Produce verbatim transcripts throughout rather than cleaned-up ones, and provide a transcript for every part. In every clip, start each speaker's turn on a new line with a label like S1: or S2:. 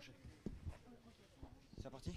S1: branché. C'est parti.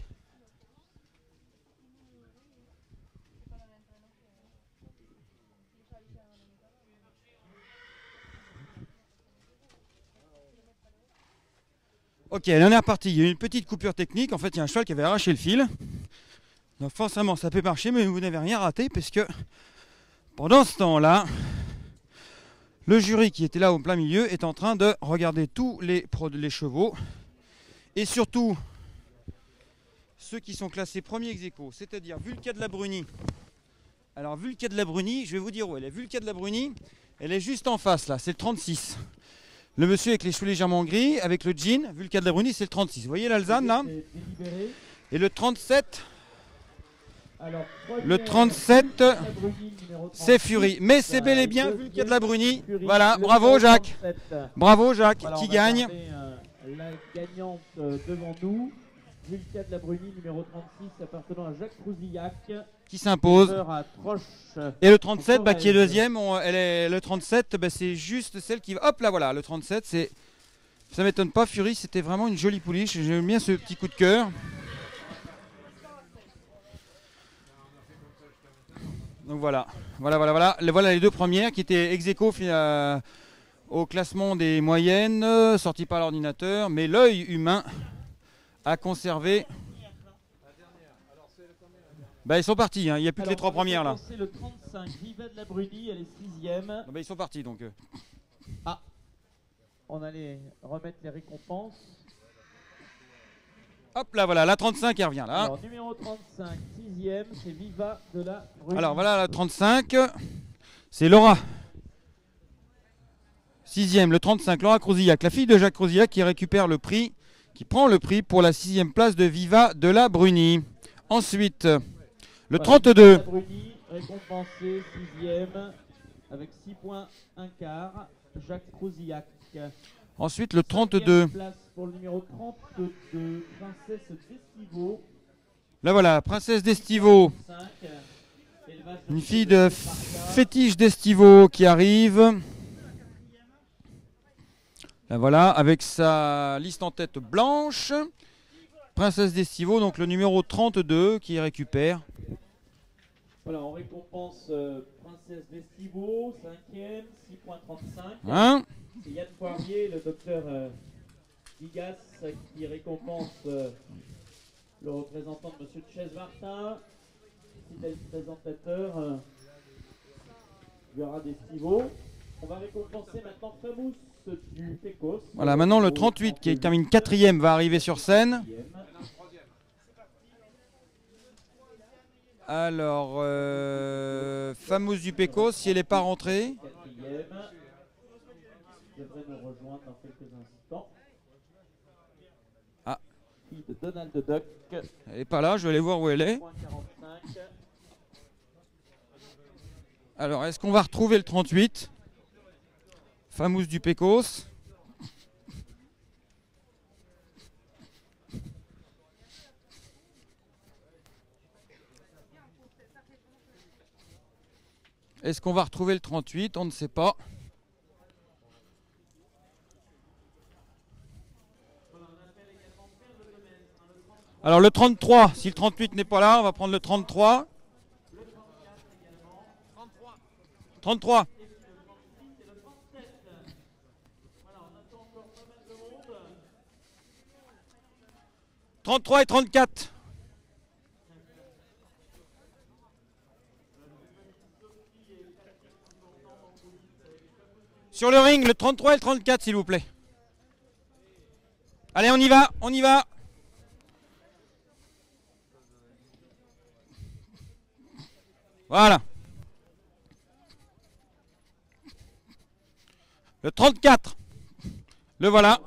S1: Ok, là on est reparti. Il y a eu une petite coupure technique. En fait, il y a un cheval qui avait arraché le fil. Donc forcément, ça peut marcher, mais vous n'avez rien raté parce que pendant ce temps-là, le jury qui était là au plein milieu est en train de regarder tous les, les chevaux et surtout ceux qui sont classés premiers ex aequo, c'est-à-dire Vulca de la Bruni. Alors Vulca de la Bruni, je vais vous dire où elle est. Vulca de la Bruni, elle est juste en face là, c'est le trente-six. Le monsieur avec les cheveux légèrement gris, avec le jean, Vulca de la Bruni, c'est le trente-six. Vous voyez l'Alzane là? Et le trente-sept, alors, le trente-sept, c'est Fury. Mais c'est bel et bien Vulca de la Bruni. Voilà, bravo Jacques. Bravo Jacques, voilà, qui gagne.
S2: Euh, la gagnante euh, devant nous, Vulca de la Bruni, numéro trente-six, appartenant à Jacques Trouzillac.
S1: Qui s'impose. Et le trente-sept, bah, qui est deuxième, on, elle est, le trente-sept, bah, c'est juste celle qui va. Hop là, voilà, le trente-sept, c'est. Ça m'étonne pas, Fury, c'était vraiment une jolie pouliche. J'aime bien ce petit coup de cœur. Donc voilà, voilà, voilà, voilà. Les, voilà les deux premières qui étaient ex aequo euh, au classement des moyennes, euh, sorties par l'ordinateur, mais l'œil humain a conservé. Bah, ils sont partis, hein. Il n'y a plus Alors, que les trois premières là.
S2: C'est le trente-cinq, Viva de la Bruni, elle est sixième.
S1: Bah, ils sont partis donc.
S2: Ah, on allait remettre les récompenses.
S1: Hop là, voilà, la trente-cinq elle revient là.
S2: Alors, numéro trente-cinq, sixième, c'est Viva de la Bruni.
S1: Alors voilà, la trente-cinq, c'est Laura. Sixième, le trente-cinq, Laura Crouzillac, la fille de Jacques Crouzillac qui récupère le prix, qui prend le prix pour la sixième place de Viva de la Bruni. Ensuite, le voilà, trente-deux.
S2: La Bruni, récompensé, sixième, avec six points, un quart, Jacques Crouzillac.
S1: Ensuite, le trente-deux.
S2: Place pour le numéro trente-deux, Princesse d'Estivo.
S1: Là voilà, Princesse d'Estivo. Une fille de fétiche d'Estivo qui arrive. Là voilà, avec sa liste en tête blanche. Princesse d'Estivo, donc le numéro trente-deux qui récupère.
S2: Voilà, on récompense euh, Princesse d'Estivo, cinquième, six points trente-cinq.
S1: Hein?
S2: C'est Yann Poirier, le docteur euh, Gigas, qui récompense euh, le représentant de M. Chesmartin, fidèle présentateur euh, du Haras d'Estivo. On va récompenser maintenant Famous du Pécos.
S1: Voilà, maintenant le trente-huit qui termine quatrième va arriver sur scène. Alors, euh, Famous du Pécos, si elle n'est pas rentrée.
S2: Devrait nous rejoindre dans quelques instants.
S1: Ah.
S2: Fille de Donald Duck.
S1: Elle n'est pas là, je vais aller voir où elle est. Alors, est-ce qu'on va retrouver le trente-huit? Famous du Pécos. Est-ce qu'on va retrouver le trente-huit? On ne sait pas. Alors le trente-trois, si le trente-huit n'est pas là, on va prendre le trente-trois. trente-trois. trente-trois et trente-quatre. Sur le ring, le trente-trois et le trente-quatre, s'il vous plaît. Allez, on y va, on y va. Voilà. Le trente-quatre. Le voilà.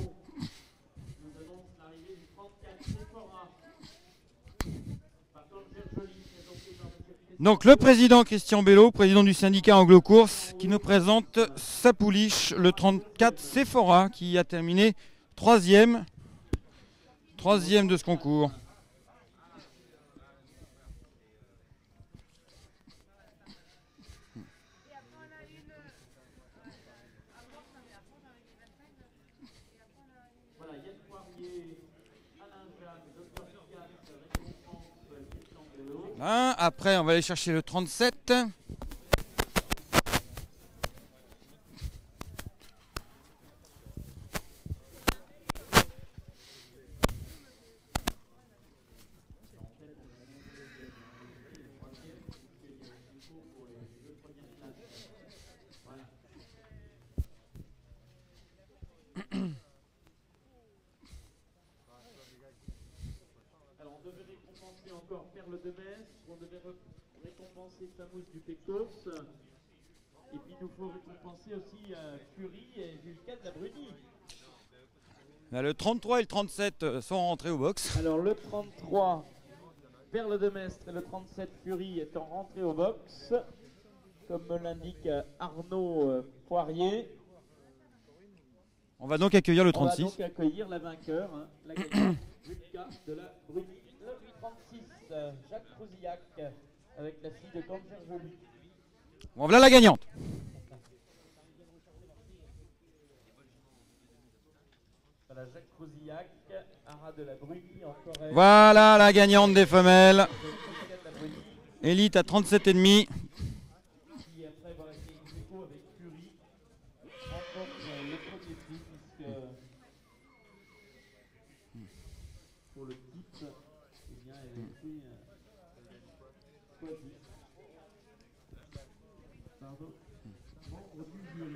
S1: Donc le président Christian Bello, président du syndicat Anglo-Course, qui nous présente sa pouliche, le trente-quatre Sephora, qui a terminé troisième, troisième de ce concours.
S2: Voilà, Yann Poirier
S1: Là, après, on va aller chercher le trente-sept.
S2: Alors on devait récompenser encore Perle de Metz, on devait récompenser Famous du Pecos, et puis il nous faut récompenser aussi euh, Fury et Vulcain de la Bruni.
S1: Le trente-trois et le trente-sept sont rentrés au box.
S2: Alors le trente-trois, Perle de Mestre, et le trente-sept, Fury, étant rentrés au box, comme me l'indique Arnaud euh, Poirier.
S1: On va donc accueillir le
S2: On va
S1: trente-six.
S2: donc accueillir la vainqueur, hein, la gagnante, Vulcain de la Bruni. Le trente-six, euh, Jacques Crousillac, avec la fille de Cancerjoli.
S1: Bon, voilà la gagnante.
S2: Voilà, Jacques Crousillac, Ara de la Bruni, encore elle.
S1: Voilà la gagnante des femelles. Élite à trente-sept virgule cinq.
S2: Qui après voilà, qui est ex aequo avec Fury, remporte euh, le premier prix, puisque pour le titre, eh bien, elle a été euh, choisie. Pardon. Vendredi jury.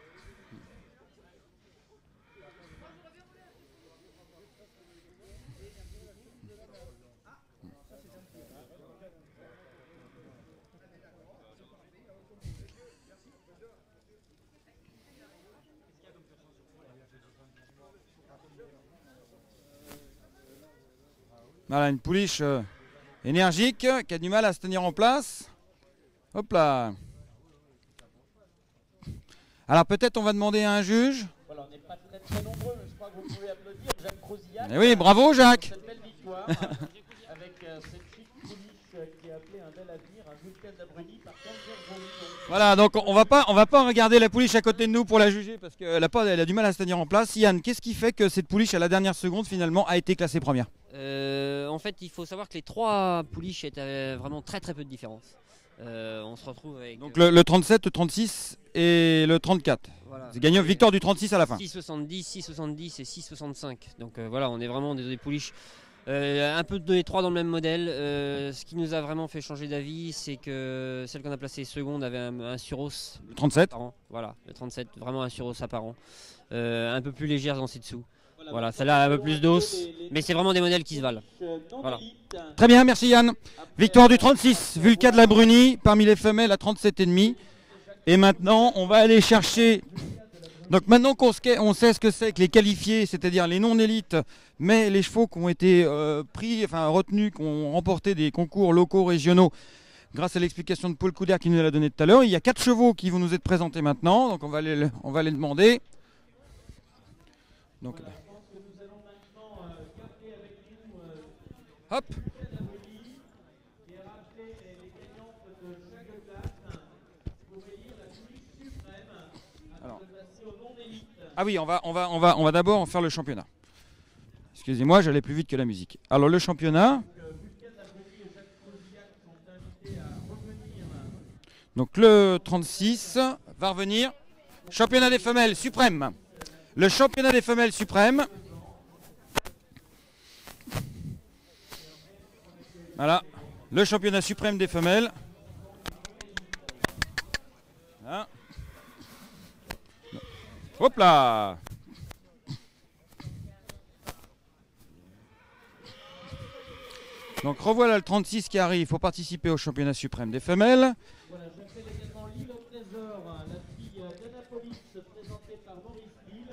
S1: Voilà une pouliche euh, énergique qui a du mal à se tenir en place. Hop là. Alors peut-être on va demander à un juge.
S2: Voilà, on n'est pas très très nombreux, mais je crois que vous pouvez applaudir Jacques Crousillac.
S1: Eh oui, bravo Jacques.
S2: Cette belle victoire avec euh, cette chic pouliche euh, qui a appelé un bel avenir, un Vulcain de la Bruni par Cancerjoli.
S1: Voilà, donc on va pas, on va pas regarder la pouliche à côté de nous pour la juger parce qu'elle a pas, elle a du mal à se tenir en place. Yann, qu'est-ce qui fait que cette pouliche à la dernière seconde finalement a été classée première?
S3: Euh, en fait, il faut savoir que les trois pouliches étaient vraiment très très peu de différence. Euh, on se retrouve avec
S1: Donc le, le trente-sept, le trente-six et le trente-quatre.
S3: voilà,
S1: C'est gagné victoire du trente-six à la fin.
S3: six soixante-dix, six soixante-dix et six soixante-cinq. Donc euh, voilà, on est vraiment des, des pouliches. Euh, un peu de deux et trois dans le même modèle. Euh, ce qui nous a vraiment fait changer d'avis, c'est que celle qu'on a placée seconde avait un, un suros
S1: Le trente-sept.
S3: apparent. Voilà, le trente-sept, vraiment un suros apparent. Euh, un peu plus légère dans ses dessous. Voilà, celle-là a un peu plus d'os, mais c'est vraiment des modèles qui se valent. Voilà.
S1: Très bien, merci Yann. Victoire du trente-six, Vulcain de la Bruni, parmi les femelles à trente-sept virgule cinq. Et maintenant, on va aller chercher... Donc maintenant qu'on on sait ce que c'est que les qualifiés, c'est-à-dire les non-élites, mais les chevaux qui ont été euh, pris, enfin retenus, qui ont remporté des concours locaux, régionaux, grâce à l'explication de Paul Couder qui nous l'a donné tout à l'heure. Il y a quatre chevaux qui vont nous être présentés maintenant, donc on va les, on va les demander. Donc, hop. Alors. Ah oui, on va, on va, on va, on va d'abord faire le championnat. Excusez-moi, j'allais plus vite que la musique. Alors le championnat. Donc le trente-six va revenir. Championnat des femelles suprême. Le championnat des femelles suprême. Voilà, le championnat suprême des femelles. Voilà. Hop là. Donc revoilà le trente-six qui arrive pour participer au championnat suprême des femelles.
S2: Voilà, j'appelle également Lille au trésor, la fille d'Annapolis présentée par Maurice Lille.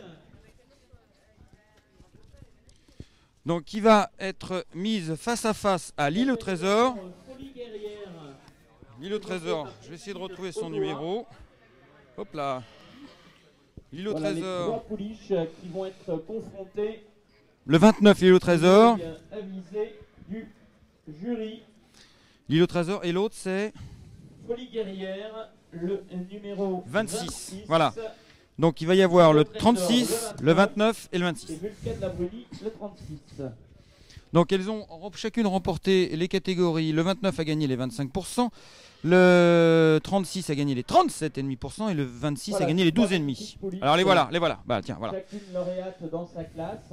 S1: Donc qui va être mise face à face à Lille au trésor. Lille au trésor, je vais essayer de retrouver son numéro. Hop là. Lille au
S2: voilà
S1: trésor.
S2: Les trois pouliches qui vont être confrontées.
S1: Le vingt-neuf, Lille au trésor.
S2: Avisé du jury.
S1: Lille au trésor et l'autre c'est
S2: Folie guerrière, le numéro
S1: vingt-six.
S2: vingt-six.
S1: Voilà. Donc il va y avoir le
S2: trésor,
S1: trente-six, le vingt-neuf et le
S2: Et
S1: vingt-six.
S2: Vulcain de la Bruni, le trente-six.
S1: Donc elles ont chacune remporté les catégories. Le vingt-neuf a gagné les vingt-cinq pour cent, le trente-six a gagné les trente-sept virgule cinq pour cent et le vingt-six
S2: Voilà,
S1: a gagné les douze virgule cinq pour cent. Alors les voilà, les voilà. Bah tiens, voilà.
S2: Chacune lauréate dans sa classe.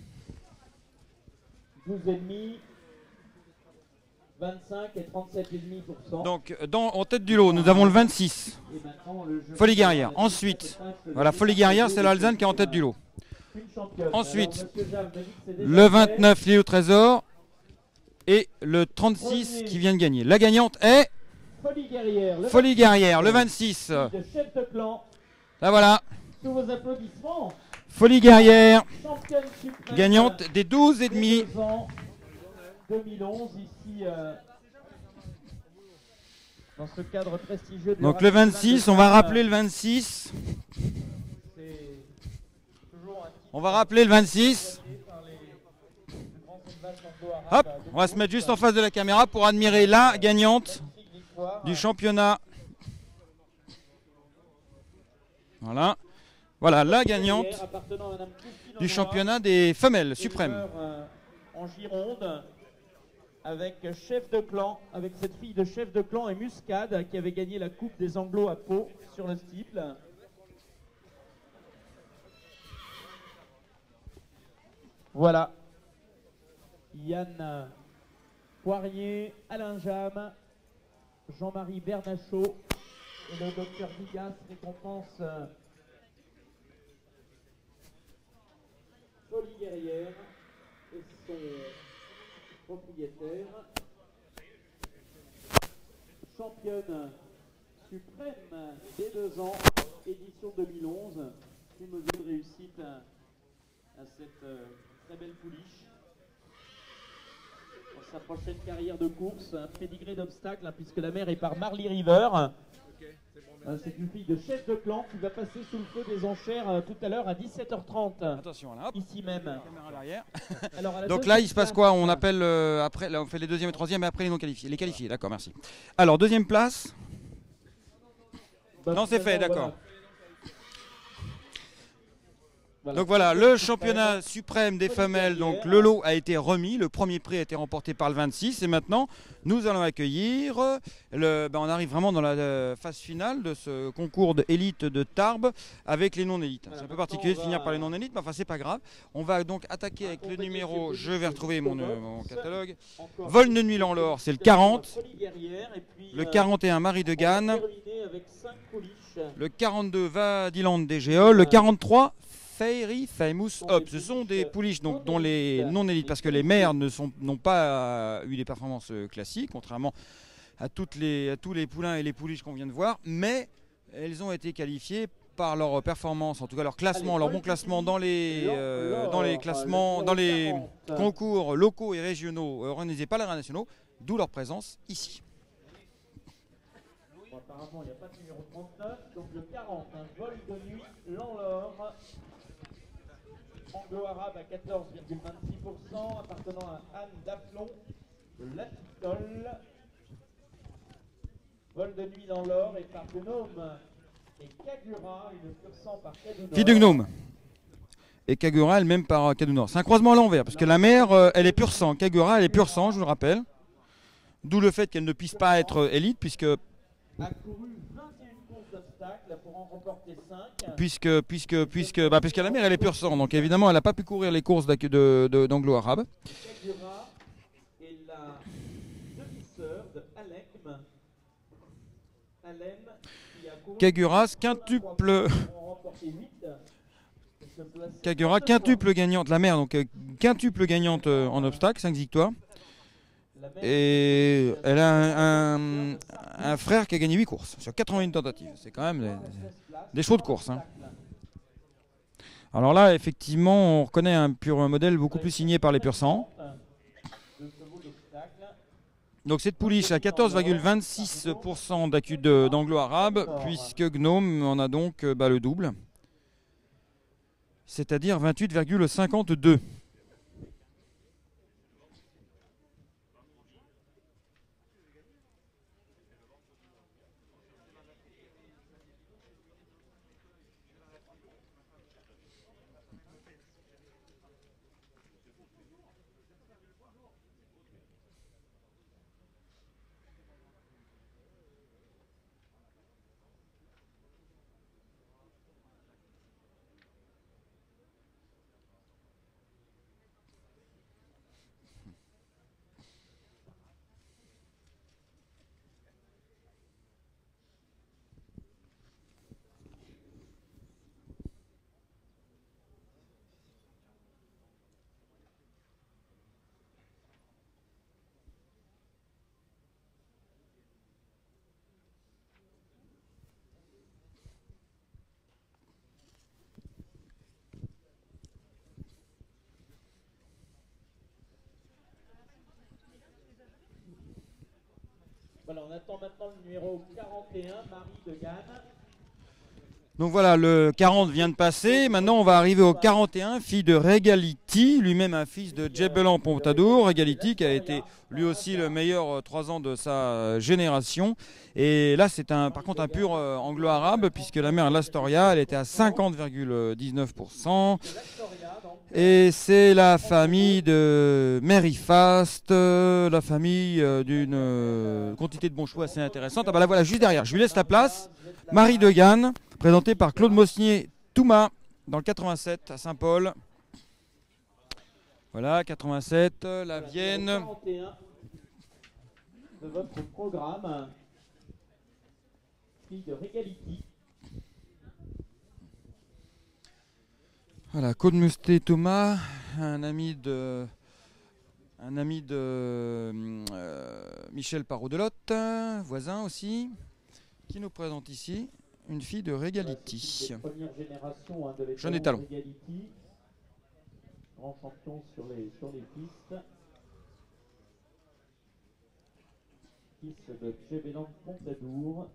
S2: douze virgule cinq, vingt-cinq et trente-sept virgule cinq pour cent.
S1: Donc dans, en tête du lot, nous avons le vingt-six,
S2: Et maintenant, le jeu
S1: Folie Guerrière. Ensuite, voilà, Folie Guerrière, c'est l'Alzane qui est en tête du lot.
S2: une championne.
S1: Ensuite,
S2: Alors, Monsieur Jam me dit que c'est déjà
S1: le
S2: fait.
S1: vingt-neuf, l'île au trésor, et le trente-six qui vient de gagner. La gagnante est
S2: Folie Guerrière. Le
S1: Folie Guerrière, le vingt-six.
S2: de chef de clan.
S1: Là voilà,
S2: Tous vos applaudissements.
S1: Folie Guerrière,
S2: Championne suprême.
S1: gagnante des douze et demi.
S2: deux ans, deux mille onze, ici, euh, dans ce cadre prestigieux. du
S1: Donc le
S2: Racing
S1: vingt-six,
S2: de
S1: on va
S2: Cannes.
S1: rappeler le vingt-six.
S2: C'est toujours un titre
S1: On va rappeler le vingt-six.
S2: gagné par les plus grands élevages anglo-arabes
S1: Hop,
S2: de
S1: on va se
S2: groupe.
S1: mettre juste en face de la caméra pour admirer la gagnante
S2: Magnifique victoire.
S1: du championnat. Voilà. Voilà la gagnante
S2: Appartenant à Madame Christine
S1: du
S2: Honorat,
S1: championnat des femelles suprêmes.
S2: éleveur, euh, en Gironde, avec chef de clan, avec cette fille de chef de clan et Muscade qui avait gagné la Coupe des Anglos à Pau sur le steeple. Voilà. Yann Poirier, Alain Jam, Jean-Marie Bernachot et le docteur Vigas récompense euh, Folie Guerrière et son propriétaire. Championne suprême des deux ans, édition deux mille onze. Une mesure de réussite à, à cette euh, très belle pouliche. Pour sa prochaine carrière de course, un pédigré d'obstacles, hein, puisque la mère est par Marley River. Euh, C'est une fille de chef de clan qui va passer sous le feu des enchères euh, tout à l'heure à dix-sept heures trente.
S1: Attention là, hop,
S2: Ici même.
S1: caméra à l'arrière.
S2: Alors, à la
S1: Donc
S2: deuxième
S1: là, il se passe
S2: place,
S1: quoi? On appelle euh, après, là, on fait les deuxième et troisième, et après les non qualifiés. Les qualifiés, d'accord, merci. Alors deuxième place.
S2: bah,
S1: Non, c'est fait,
S2: finalement,
S1: d'accord.
S2: voilà. Voilà.
S1: Donc voilà, le championnat suprême des femelles, donc le lot a été remis, le premier prix a été remporté par le vingt-six et maintenant nous allons accueillir, le, ben on arrive vraiment dans la euh, phase finale de ce concours d'élite de Tarbes avec les non-élites.
S2: Voilà,
S1: C'est un peu
S2: maintenant,
S1: particulier de
S2: on
S1: finir
S2: va-
S1: par les non-élites, mais enfin c'est pas grave. On va donc attaquer avec le numéro, je vais retrouver mon, euh, mon catalogue,
S2: Encore
S1: Vol de nuit en l'or, c'est le quarante,
S2: Folie Guerrière, et puis,
S1: le
S2: euh,
S1: quarante et un Marie de
S2: on va
S1: Gannes,
S2: terminer avec cinq pouliches.
S1: le quarante-deux Vadiland des Géoles, le quarante-trois Fairy Famous Hop. Ce sont des pouliches donc, dont les non-élites, parce que les mères ne sont- n'ont pas euh, eu des performances euh, classiques, contrairement à, toutes les, à tous les poulains et les pouliches qu'on vient de voir, mais elles ont été qualifiées par leur performance, en tout cas leur classement, leur bon classement dans les, euh, dans les classements, dans les concours locaux et régionaux euh, organisés par les reins nationaux, d'où leur présence ici.
S2: Bon, apparemment, il n'y a pas de numéro trente-neuf, donc le quarante, un vol de nuit, l'Enlore, anglo-arabe à quatorze virgule vingt-six pour cent, appartenant à Anne Daflon, la Pistole, vol de nuit dans l'or et par Gnome et Kagura, une pur sang par Kadunor.
S1: Fille de gnome. Et Kagura elle-même par euh, Kadunor. C'est un croisement à l'envers, parce que la mère, euh, elle est pur sang. Kagura, elle est pur sang, je vous le rappelle. D'où le fait qu'elle ne puisse pas être euh, élite, puisque,
S2: A couru vingt et une courses d'obstacles pour en remporter cinq.
S1: puisque, puisque, puisque, bah, puisque la mère, elle est pur sang. Donc évidemment, elle n'a pas pu courir les courses d'ac- de- de- d'anglo-arabe.
S2: Kagura est la demi-sœur de Alem. Alem qui a couru
S1: Kaguras, quintuple,
S2: pour en remporter huit. Et se placer
S1: Kagura, quintuple gagnante, la mère, donc euh, quintuple gagnante euh, en obstacle, cinq victoires.
S2: La mère
S1: Et elle a un, un- un frère qui a gagné huit courses sur quatre-vingt-un tentatives. C'est quand même des, des chevaux de course. Hein. Alors là, effectivement, on reconnaît un pur un modèle beaucoup plus signé par les pur sang.
S2: de chevaux d'obstacle.
S1: Donc cette pouliche a quatorze virgule vingt-six pour cent d'accu de- d'anglo-arabe, puisque Gnome en a donc euh, bah, le double, c'est-à-dire vingt-huit virgule cinquante-deux.
S2: Voilà, on attend maintenant le numéro quarante et un, Marie de Gannes.
S1: Donc voilà, le quarante vient de passer. Maintenant, on va arriver au quarante et un, fille de Regality, lui-même un fils de Djebelan Pontadour. Regality qui a été lui aussi le meilleur euh, trois ans de sa euh, génération. Et là, c'est un, par contre un pur euh, anglo-arabe, puisque la mère l'Astoria, elle était à cinquante virgule dix-neuf pour cent. Et c'est la famille de Mary Fast, euh, la famille euh, d'une euh, quantité de bons chevaux assez intéressante. Ah bah là voilà, juste derrière, je lui laisse la place. Marie de Gannes, présentée par Claude Mosnier Touma, dans le quatre-vingt-sept à Saint-Paul. Voilà, quatre-vingt-sept, la Vienne.
S2: quarante et un de votre programme, fille de Regality.
S1: Voilà, Claude Mosnier Thomas, un ami de, un ami de euh, Michel Parot-Delotte, voisin aussi, qui nous présente ici une fille de Regality. Jeune étalon.
S2: Regality, grand champion sur les, sur les pistes. Fils de Djebelan Pontadour.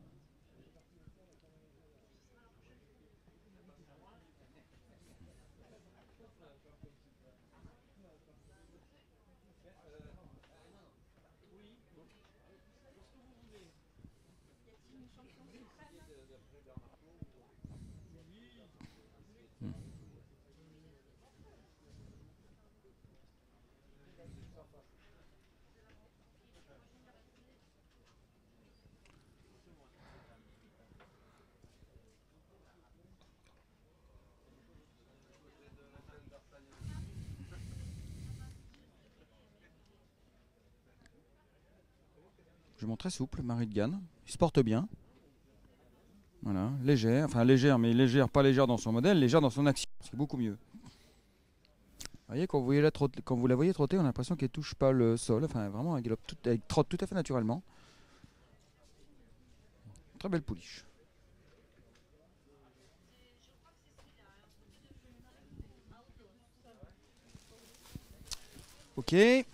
S1: Jument très souple, Marie de Gannes. Il se porte bien. Voilà, légère, enfin légère, mais légère, pas légère dans son modèle, légère dans son action. C'est beaucoup mieux. Vous voyez, quand vous, voyez la trotte, quand vous la voyez trotter, on a l'impression qu'elle touche pas le sol. Enfin, vraiment, elle, galope tout, elle trotte tout à fait naturellement. Très belle pouliche. Ok.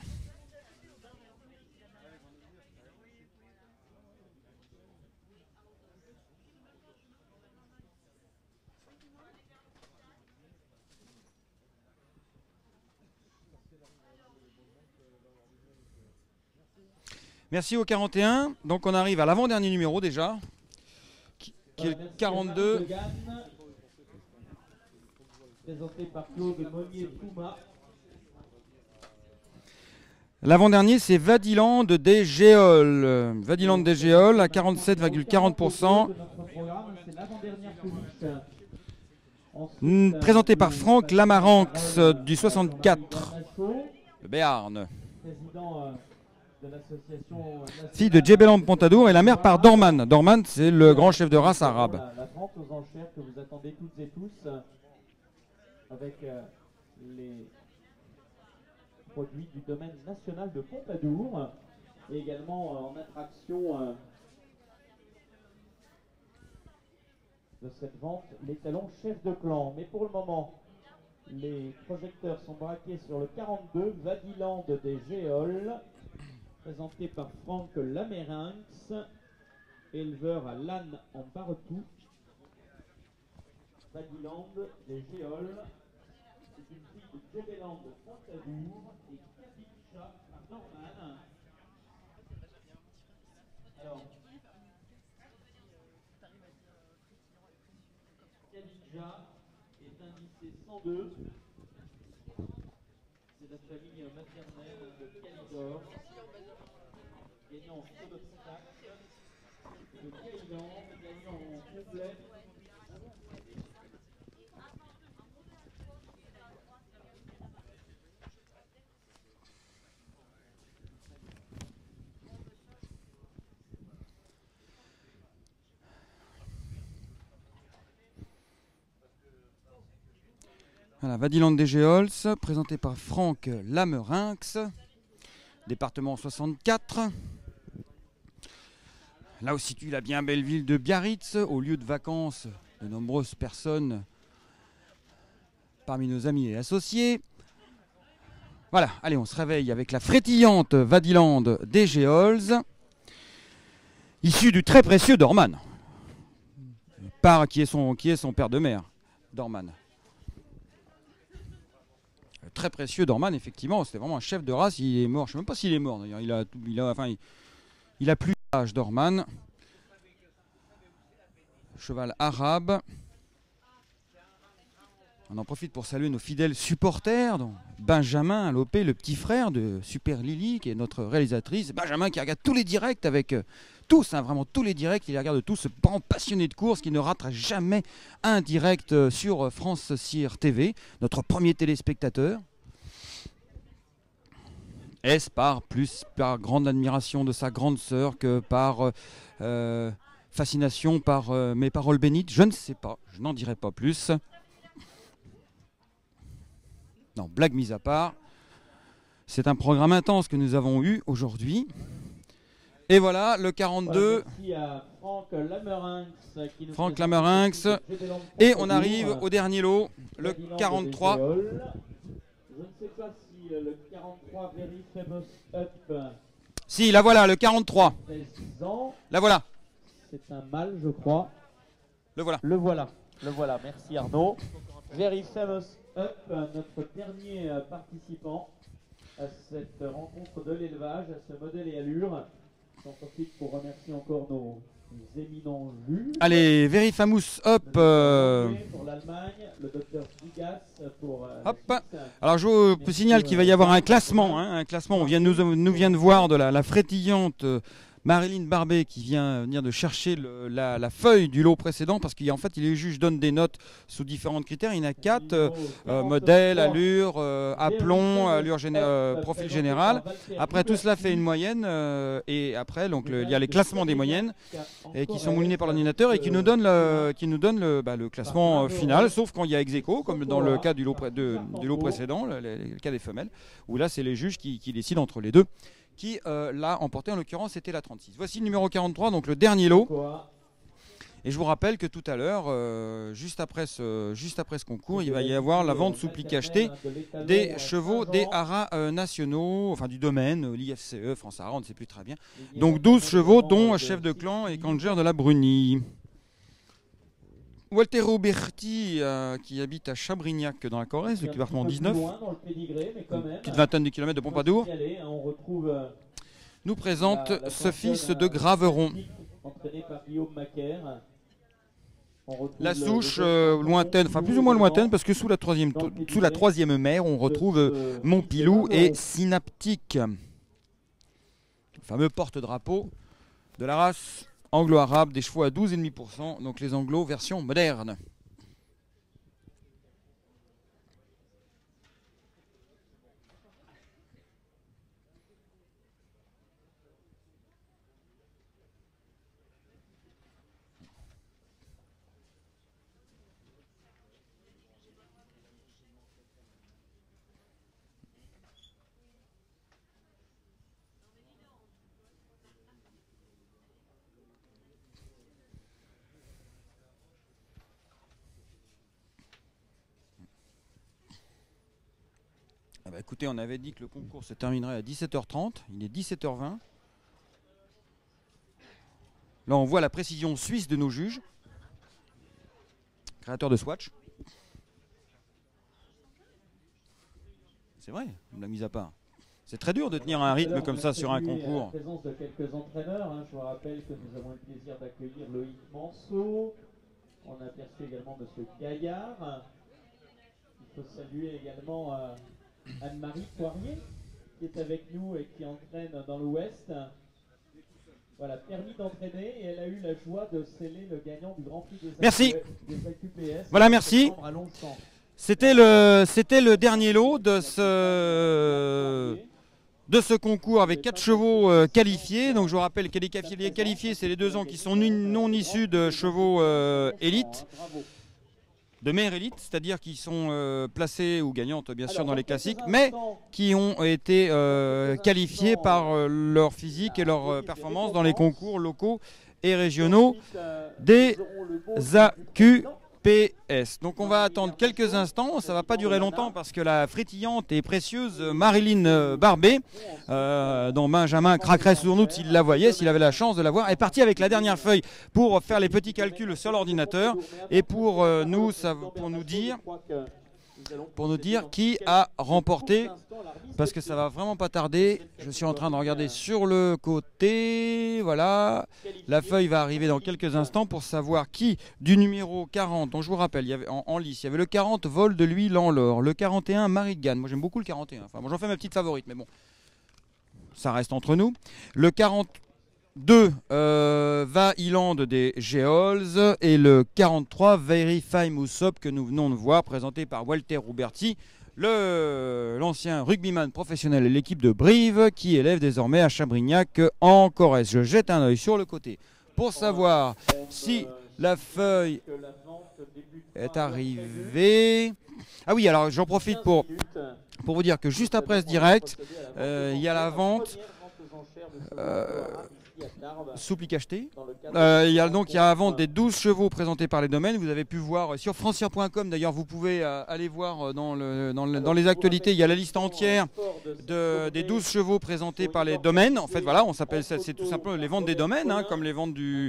S1: Merci au quarante et un. Donc on arrive à l'avant-dernier numéro déjà, qui, qui est le quarante-deux.
S2: Présenté par Claude Mosnier Touma.
S1: L'avant-dernier, c'est Vadiland des Géoles. Vadiland des Géoles à quarante-sept virgule quarante pour cent. Présenté par Franck Lamaranx du soixante-quatre. Le Béarn. Fille de Djebelan Pontadour et la mère par Dorman. Dorman, c'est le grand chef de race arabe.
S2: La vente aux enchères que vous attendez toutes et tous avec les produits du domaine national de Pompadour et également en attraction de cette vente l'étalon chef de clan. Mais pour le moment, les projecteurs sont braqués sur le quarante-deux, Vadiland des Géoles, présenté par Franck Lamérinx, éleveur à l'âne en Barretou. Vadiland des Géoles, c'est une fille de Djebelan Pontadour et Khadija par Norman. Alors, Khadija est indicée cent deux. C'est la famille maternelle de Calidor. Gagnant peu d'obstacles. De Calidan, gagnant en complet.
S1: Voilà, Vadiland des Géoles, présenté par Franck Lamerinx, département soixante-quatre. Là où se situe la bien belle ville de Biarritz, au lieu de vacances de nombreuses personnes parmi nos amis et associés. Voilà, allez, on se réveille avec la frétillante Vadiland des Géoles. issu du très précieux Dorman, par qui est son, qui est son père de mère, Dorman. Très précieux Dorman, effectivement, c'était vraiment un chef de race. Il est mort, je ne sais même pas s'il est mort d'ailleurs. Il a, il a, enfin, il, il a plus d'âge, Dorman. Cheval arabe. On en profite pour saluer nos fidèles supporters, dont Benjamin Lopé, le petit frère de Super Lily, qui est notre réalisatrice. Benjamin qui regarde tous les directs avec euh, tous, hein, vraiment tous les directs, il les regarde tous, ce grand passionné de course qui ne ratera jamais un direct euh, sur France Cyr T V, notre premier téléspectateur. Est-ce par plus par grande admiration de sa grande sœur que par euh, fascination par euh, mes paroles bénites? Je ne sais pas, je n'en dirai pas plus. Non, blague mise à part, c'est un programme intense que nous avons eu aujourd'hui. Et voilà, le quarante-deux.
S2: Voilà, Franck Lamerinx. Qui nous
S1: Franck Lamerinx. Et on arrive au dernier lot, le quarante-trois.
S2: Je ne sais pas si le quarante-trois Very Famous Up.
S1: Si, la voilà, le quarante-trois.
S2: Ans.
S1: La voilà.
S2: C'est un mâle, je crois.
S1: Le voilà.
S2: Le voilà. Le voilà. Merci Arnaud. Very Famous Up, notre dernier participant à cette rencontre de l'élevage, à ce modèle et allure. J'en profite pour remercier encore nos, nos éminents juges.
S1: Allez, Very Famous Up. Euh...
S2: Pour l'Allemagne, le docteur Gigas pour. Euh,
S1: Hop. Alors je vous signale qu'il va y avoir un classement. Hein, un classement. On vient, nous, nous vient de voir de la, la frétillante euh, Marilyn Barbet qui vient venir de chercher le, la, la feuille du lot précédent parce qu'en fait les juges donnent des notes sous différents critères. Il y en a quatre, euh, euh, modèle, allure, euh, aplomb, allure géné euh, profil général. Après tout cela fait une moyenne euh, et après donc le, il y a les classements des moyennes et qui sont moulinés par l'ordinateur et qui nous donnent le, qui nous donne le, bah, le classement euh, final, sauf quand il y a ex aequo comme dans le cas du lot, pré de, du lot précédent, le, le, le cas des femelles, où là c'est les juges qui, qui décident entre les deux. Qui euh, l'a emporté, en l'occurrence c'était la trente-six. Voici le numéro quarante-trois, donc le dernier lot. Et je vous rappelle que tout à l'heure, euh, juste, après ce, juste après ce concours, il va y avoir la vente sous pli cacheté des chevaux des haras euh, nationaux, enfin du domaine, l'I F C E, France Haras, on ne sait plus très bien. Donc douze chevaux, dont chef de clan et Kanger de la Brunie. Walter Roberti, euh, qui habite à Chabrignac dans la Corrèze, le département dix-neuf, petite vingtaine de kilomètres de Pompadour, nous présente ce fils de Graveron. La souche euh, lointaine, enfin plus ou moins lointaine, parce que sous la troisième, sous la troisième mère, on retrouve euh, Montpilou et Synaptique, le fameux porte-drapeau de la race anglo-arabe, des chevaux à douze virgule cinq pour cent, donc les anglos version moderne. Ah bah écoutez, on avait dit que le concours se terminerait à dix-sept heures trente, il est dix-sept heures vingt. Là on voit la précision suisse de nos juges, créateurs de Swatch. C'est vrai, on l'a mise à part. C'est très dur de tenir un rythme comme ça sur un concours.
S2: En présence de quelques entraîneurs, hein, je vous rappelle que nous avons le plaisir d'accueillir Loïc Manceau. On a aperçu également M. Gaillard. Il faut saluer également euh, Anne-Marie Poirier, qui est avec nous et qui entraîne dans l'Ouest. Voilà, permis d'entraîner et elle a eu la joie de sceller le gagnant du Grand Prix des
S1: Merci.
S2: Des A Q P S.
S1: Voilà, merci. C'était le, c'était le dernier lot de ce, de ce concours avec quatre chevaux euh, qualifiés. Donc je vous rappelle que les qualifiés, qualifiés c'est les deux ans qui sont non issus de chevaux euh, élites. De mère élite, c'est-à-dire qui sont euh, placés ou gagnantes bien sûr dans les classiques, mais qui ont été euh, qualifiés par euh, leur physique et leur euh, performance dans les concours locaux et régionaux des A Q P S. Donc on va attendre quelques instants, ça va pas durer longtemps parce que la frétillante et précieuse Marilyn Barbet, euh, dont Benjamin craquerait sur nous s'il la voyait, s'il avait la chance de la voir, est partie avec la dernière feuille pour faire les petits calculs sur l'ordinateur et pour euh, nous, ça, pour nous dire, pour nous dire qui a remporté. Parce que ça va vraiment pas tarder. Je suis en train de regarder sur le côté. Voilà. La feuille va arriver dans quelques instants pour savoir qui du numéro quarante, dont je vous rappelle, il y avait en, en lice, il y avait le quarante, vol de l'huile en l'or. Le quarante et un, Marie de Ganne. Moi j'aime beaucoup le quarante et un. Enfin, moi j'en fais ma petite favorite, mais bon. Ça reste entre nous. Le quarante-deux, euh, Va Island des Geols. Et le quarante-trois, Verify Moussop, que nous venons de voir, présenté par Walter Rouberti. L'ancien rugbyman professionnel et l'équipe de Brive qui élève désormais à Chabrignac en Corrèze. Je jette un œil sur le côté pour savoir si la feuille est arrivée. Ah oui, alors j'en profite pour, pour vous dire que juste après ce direct, euh, il y a la vente euh, Soupli acheté. Euh, il y a donc il y a la vente des douze chevaux présentés par les domaines. Vous avez pu voir sur francière point com. D'ailleurs, vous pouvez euh, aller voir dans, le, dans, le, dans les actualités. Il y a la liste entière de, des douze chevaux présentés par les domaines. En fait, voilà, on s'appelle ça, c'est tout simplement les ventes des domaines, hein, comme les ventes du.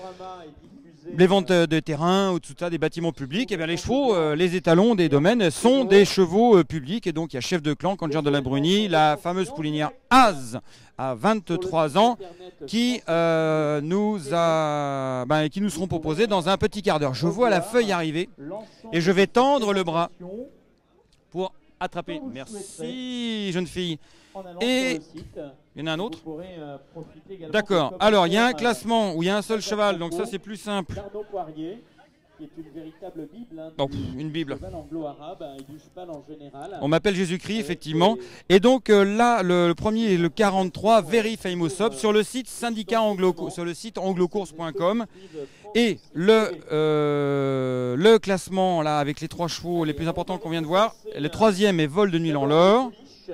S1: Les ventes de terrain ou tout ça, des bâtiments publics, et bien les chevaux, euh, les étalons des domaines sont des chevaux euh, publics. Et donc il y a Chef de Clan, Canjar de la Brunie, la fameuse poulinière Az à vingt-trois ans, qui, euh, nous a, ben, qui nous seront proposés dans un petit quart d'heure. Je vois la feuille arriver et je vais tendre le bras pour attraper. Merci, jeune fille. Et il y en a un autre. D'accord. Alors, il y a un classement où il y a un seul cheval, donc ça c'est plus simple. Qui est une véritable Bible, hein, donc, une Bible. Anglo-arabe, hein, et du cheval en général. On m'appelle Jésus-Christ, effectivement. Et donc euh, là, le, le premier est le quarante-trois, Very Famous Up, sur le site syndicat anglo, sur le site anglocourse point com. Et le, euh, le classement, là, avec les trois chevaux les plus importants qu'on vient de voir, le troisième est Vol de Nuit en l'or.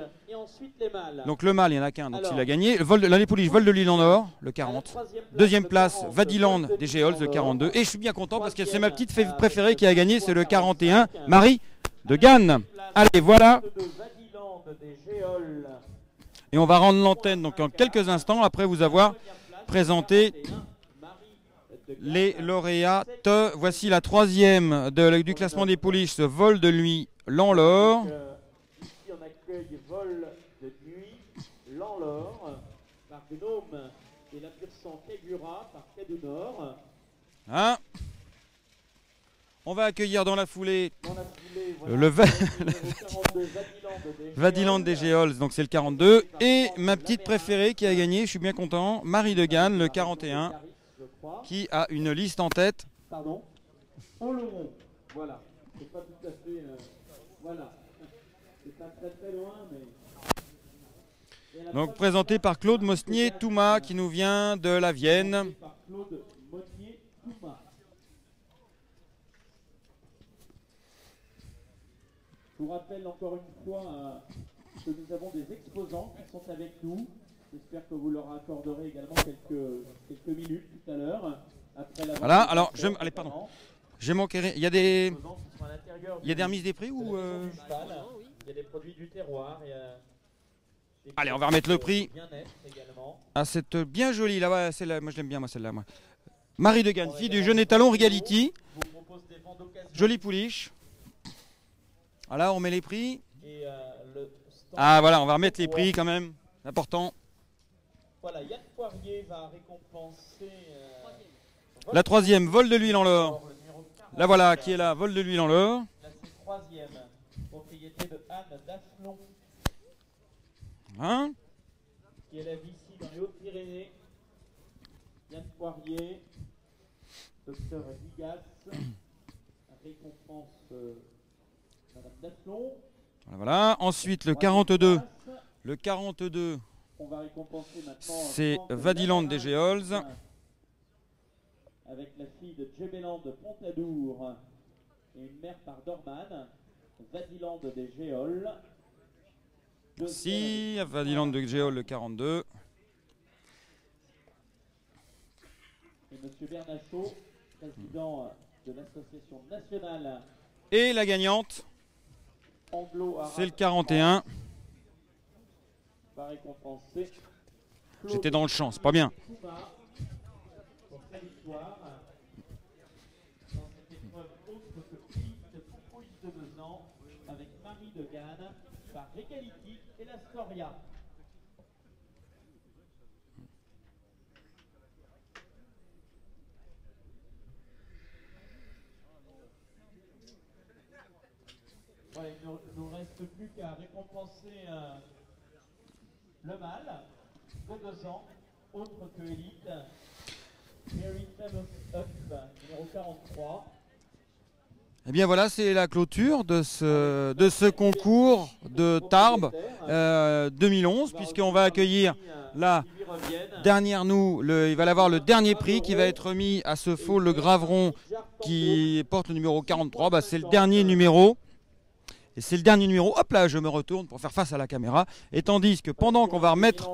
S1: Donc le mâle, il n'y en a qu'un, donc il a gagné. L'année pouliche, Vol de l'île en or, le quarante. Deuxième place, Vadiland des Géols, le quarante-deux. Et je suis bien content parce que c'est ma petite préférée qui a gagné, c'est le quarante et un, Marie de Ganne. Allez, voilà. Et on va rendre l'antenne donc en quelques instants après vous avoir présenté les lauréats. Voici la troisième de, du classement des pouliches, Vol de l'huile en l'or. Vol de nuit, l'Enlor, par Gnome et la pure sang Kagura par Quai du Nord. Hein, on va accueillir dans la foulée, dans la foulée voilà, le va Vadiland des Géols, donc c'est le quarante-deux. Et ma petite préférée qui a gagné, je suis bien content, Marie de Ganne, le quarante et un, qui a une liste en tête. Pardon, en le rond, voilà, c'est pas tout à fait. Euh, voilà. Pas très, très loin, mais... Donc présenté par Claude Mosnier-Touma qui nous vient de la Vienne. Je vous rappelle encore une fois euh, que nous avons des exposants qui sont avec nous. J'espère que vous leur accorderez également quelques, quelques minutes tout à l'heure. Voilà, alors je... Allez, pardon. J'ai manqué... Il y a des... Il y a des remises des prix ou... Euh... Il y a des produits du terroir. Il y a des Allez, on va remettre le prix à cette bien jolie là. Ouais, celle-là, moi je l'aime bien, moi celle-là. Moi. Marie de Ganne, fille du jeune étalon Regality. Jolie pouliche. Voilà, on met les prix. Et euh, le ah voilà, on va remettre les prix quand même. Important. Voilà, Yann Poirier va récompenser. Euh, la troisième, Vol de l'huile en l'or. La voilà, qui est là, Vol de l'huile en l'or. La troisième. Propriété de Anne Daflon, hein, qui élève ici dans les Hautes-Pyrénées. Yann Poirier, docteur Ligas, récompense euh, Madame Daflon. Voilà, ensuite le quarante-deux. Le quarante-deux, c'est Vadiland des Géols. Avec la fille de Djebeland de Pontadour et une mère par Dorman. Vadiland des Géols. Merci, Vadiland de Géols le quarante-deux. Et M. Bernachot, président
S2: de l'association nationale
S1: Et la gagnante,
S2: anglo-arabe
S1: c'est le quarante et un.
S2: va récompenser
S1: J'étais dans le champ, c'est pas bien.
S2: Kouma pour sa victoire dans cette épreuve autre que piste pour plus de deux ans avec Marie de Gannes par Régality et l'Astoria. Ouais, il ne nous reste plus qu'à récompenser euh, le mâle de deux ans, autre que élite, Very Famous Up, numéro quarante-trois.
S1: Eh bien voilà, c'est la clôture de ce, de ce concours de Tarbes euh, deux mille onze, puisqu'on va accueillir la dernière nous, le, il va y avoir le dernier prix qui va être remis à ce faux le Graveron qui porte le numéro quarante-trois. Bah, c'est le dernier numéro. Et c'est le dernier numéro. Hop là, je me retourne pour faire face à la caméra. Et tandis que pendant qu'on va remettre,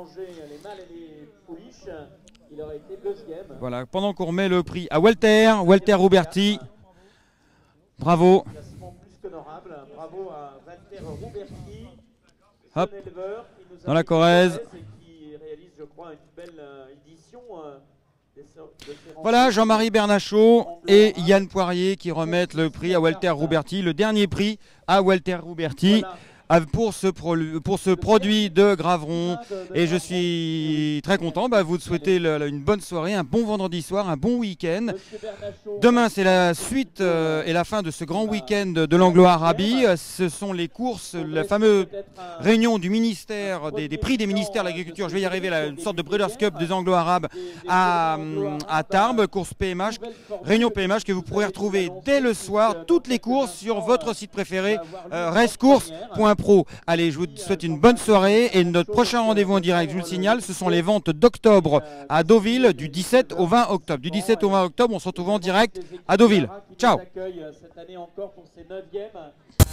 S1: voilà, pendant qu'on remet le prix à Walter, Walter Rouberti. Bravo.
S2: Bravo à Walter Rouberti,
S1: Hop,
S2: éleveur qui nous
S1: dans la Corrèze.
S2: et qui réalise, je crois, une belle euh, édition. Euh, de ce, de ces
S1: Voilà, Jean-Marie Bernachot et Yann Poirier qui remettent le prix à Walter Rouberti, le dernier prix à Walter Rouberti. Pour ce, pro, pour ce produit de Graveron, et je suis très content. Bah, vous souhaitez le, une bonne soirée, un bon vendredi soir, un bon week-end. Demain c'est la suite euh, et la fin de ce grand week-end de l'Anglo-Arabie. Ce sont les courses, la fameuse réunion du ministère, des, des prix des ministères de l'agriculture, je vais y arriver, là, une sorte de Breeders' Cup des Anglo-Arabes à, à Tarbes, course P M H, réunion P M H que vous pourrez retrouver dès le soir, toutes les courses sur votre site préféré, euh, racecourse point pro. Allez, je vous souhaite une bonne soirée et notre prochain rendez-vous en direct, je vous le signale, ce sont les ventes d'octobre à Deauville du dix-sept au vingt octobre. Du dix-sept au vingt octobre, on se retrouve en direct à Deauville. Ciao.
S2: Cette année encore pour ses neuvièmes